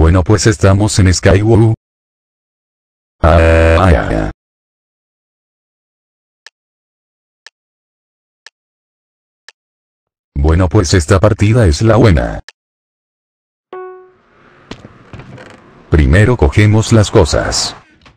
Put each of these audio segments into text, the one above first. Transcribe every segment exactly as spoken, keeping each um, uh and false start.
Bueno, pues estamos en Skywoo. Ah, ah, ah. Bueno, pues esta partida es la buena. Primero cogemos las cosas.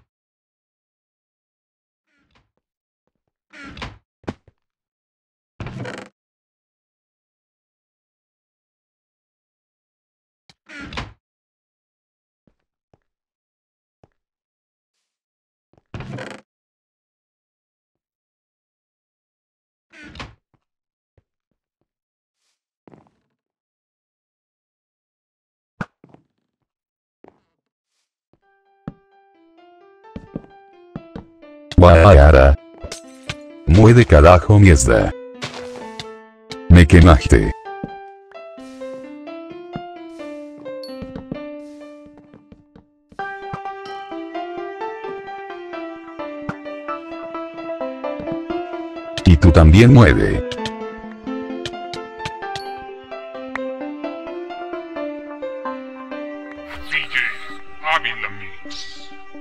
Guayara. Muede carajo mierda. Me quemaste. Y tú también mueve. D J Ávila Mix.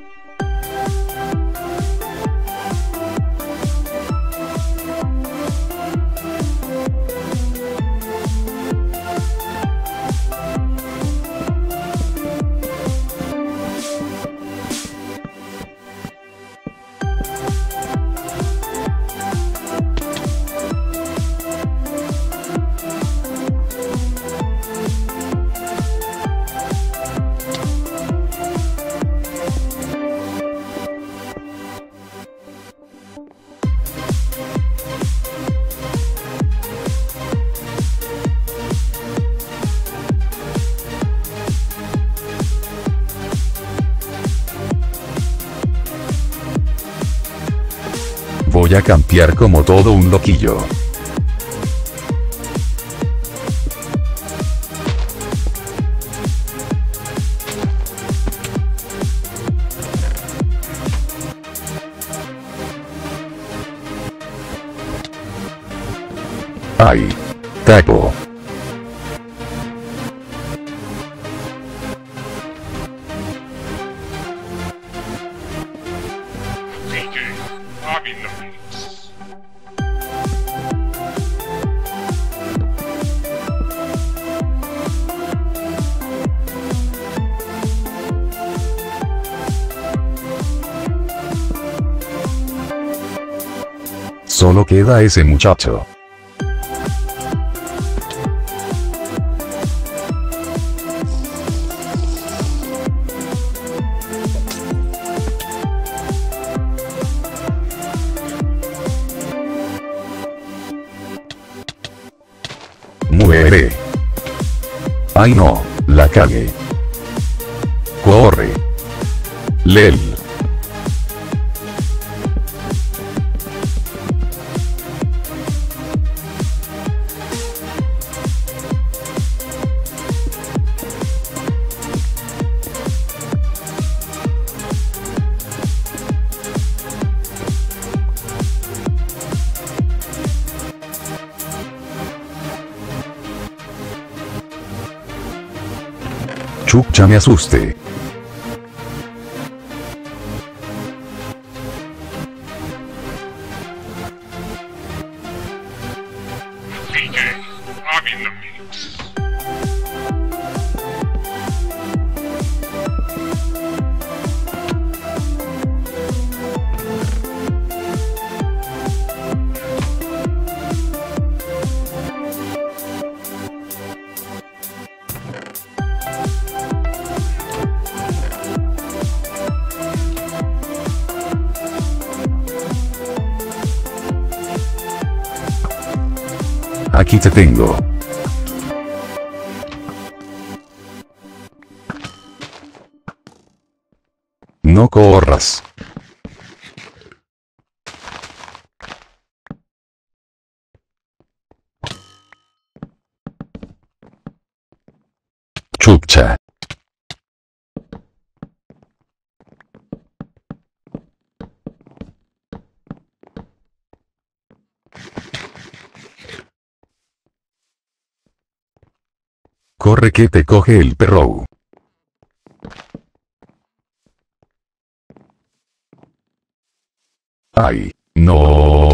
Voy a campear como todo un loquillo. Ay. Taco. D J Ávila Mix. Solo queda ese muchacho. Muere. Ay no, la cagué. Corre. Lel. Chucha, me asuste. D J Ávila Mix. Aquí te tengo. No corras. Chucha. Corre que te coge el perro. Ay, no.